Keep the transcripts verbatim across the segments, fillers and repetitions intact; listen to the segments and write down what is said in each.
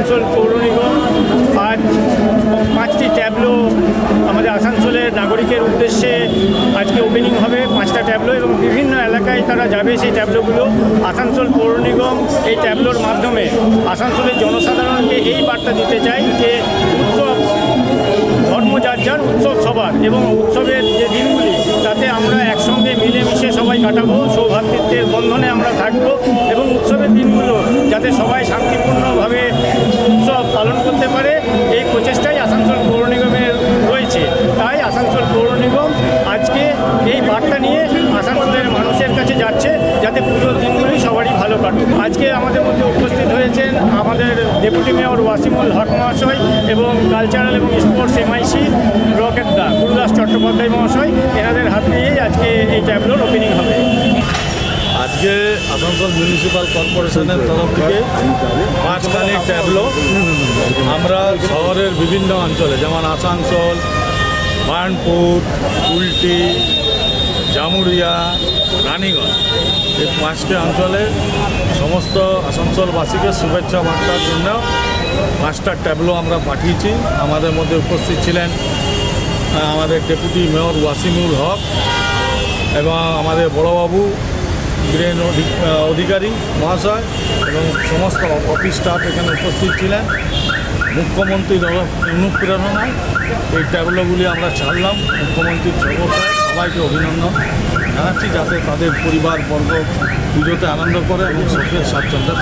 আসানসোল পৌর নিগম আজ পাঁচটি ট্যাবলো আমাদের আসানসোলের নাগরিকের উদ্দেশ্যে আজকে ওপেনিং হবে। পাঁচটা ট্যাবলো এবং বিভিন্ন এলাকায় তারা যাবে সেই ট্যাবলোগুলো। আসানসোল পৌর নিগম এই ট্যাবলোর মাধ্যমে আসানসোলের জনসাধারণকে এই বার্তা দিতে চাই যে উৎসব ধর্ম যার যার, উৎসব সবার, এবং উৎসবের যে দিনগুলি তাতে আমরা একসঙ্গে মিলেমিশে সবাই কাটাবো, সৌভ্রাতৃত্বের বন্ধনে আমরা থাকবো এবং উৎসবের দিনগুলো যাতে সবাই শান্তিপূর্ণভাবে উৎসব পালন করতে পারে এই প্রচেষ্টাই আসানসোল পৌর নিগমের রয়েছে। তাই আসানসোল পৌর নিগম আজকে এই বার্তা নিয়ে আসানসোলের মানুষের কাছে যাচ্ছে যাতে পুজোর দিনগুলি সবারই ভালো কাটুক। আজকে আমাদের মধ্যে উপস্থিত হয়েছেন আমাদের ডেপুটি মেয়র ওয়াসিমুল হক মহাশয় এবং কালচারাল এবং sports MIC Rocket da Gurudas Chattopadhyay মহাশয়। এনাদের হাত নিয়েই আজকে এই ট্যাবলোর ওপেনিং হবে। আজকে আসানসোল মিউনিসিপ্যাল কর্পোরেশনের তরফ থেকে পাঁচখানি ট্যাবলো আমরা শহরের বিভিন্ন অঞ্চলে যেমন আসানসোল, বার্নপুর, কুলটি, জামুরিয়া, রানীগঞ্জ এই পাঁচটি অঞ্চলে সমস্ত আসানসোলবাসীকে শুভেচ্ছা বার্তার জন্য পাঁচটা ট্যাবলো আমরা পাঠিয়েছি। আমাদের মধ্যে উপস্থিত ছিলেন আমাদের ডেপুটি মেয়র ওয়াসিমুল হক এবং আমাদের বড়বাবু বীরেন অধিকারী মহাশয় এবং সমস্ত অফিস স্টাফ এখানে উপস্থিত ছিলেন। মুখ্যমন্ত্রীর অনুপ্রেরণায় এই ট্যাবলোগুলি আমরা ছাড়লাম। মুখ্যমন্ত্রীর সর্বসায় সবাইকে অভিনন্দন জানাচ্ছি যাতে তাদের পরিবারবর্গ পুজোতে আনন্দ করে এবং সুখের স্বাচ্ছন্দ্যে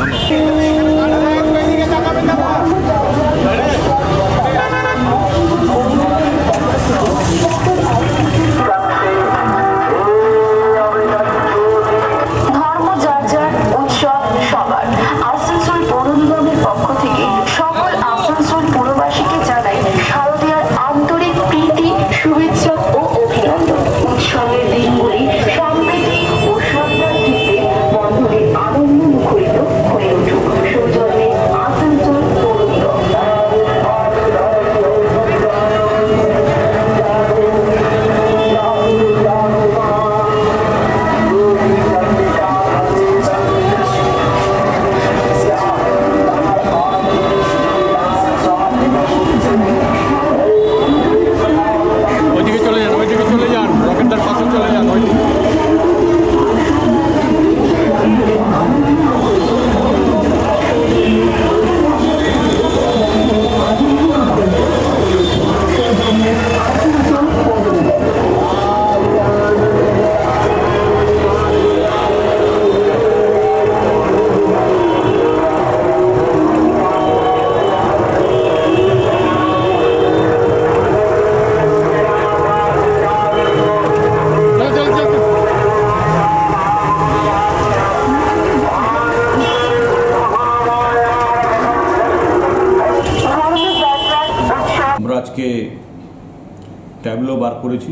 আজকে ট্যাবলো বার করেছি।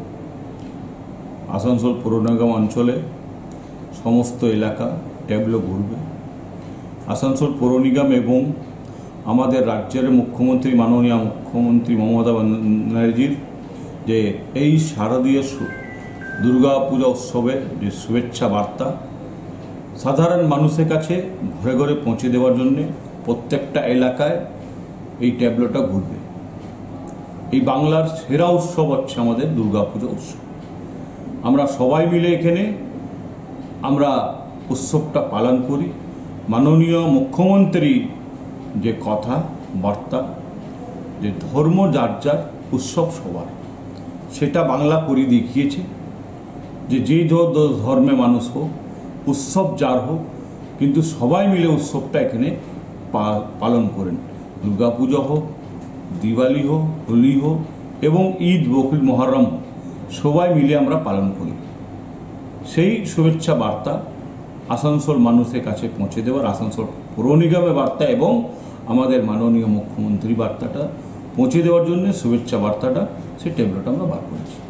আসানসোল পৌর নিগম অঞ্চলে সমস্ত এলাকা ট্যাবলো ঘুরবে। আসানসোল পৌর নিগম এবং আমাদের রাজ্যের মুখ্যমন্ত্রী মাননীয় মুখ্যমন্ত্রী মমতা ব্যানার্জির যে এই শারদীয় দুর্গা পূজা উৎসবের যে শুভেচ্ছা বার্তা সাধারণ মানুষের কাছে ঘরে ঘরে পৌঁছে দেওয়ার জন্যে প্রত্যেকটা এলাকায় এই ট্যাবলোটা ঘুরবে। এই বাংলার সেরা উৎসব হচ্ছে আমাদের দুর্গাপূজা উৎসব। আমরা সবাই মিলে এখানে আমরা উৎসবটা পালন করি। মাননীয় মুখ্যমন্ত্রী যে কথা বার্তা যে ধর্ম যার যার, উৎসব সবার, সেটা বাংলা করে দেখিয়েছে যে যে ধর্মে মানুষ হোক, উৎসব যার হোক, কিন্তু সবাই মিলে উৎসবটা এখানে পালন করেন। দুর্গাপূজা হোক, দিওয়ালি হোক, হোলি হোক এবং ঈদ, বকরিদ, মহরম সবাই মিলে আমরা পালন করি। সেই শুভেচ্ছা বার্তা আসানসোল মানুষের কাছে পৌঁছে দেওয়ার আসানসোল পৌর নিগমের বার্তা এবং আমাদের মাননীয় মুখ্যমন্ত্রী বার্তাটা পৌঁছে দেওয়ার জন্য শুভেচ্ছা বার্তাটা সেই ট্যাবলোটা আমরা বার করেছি।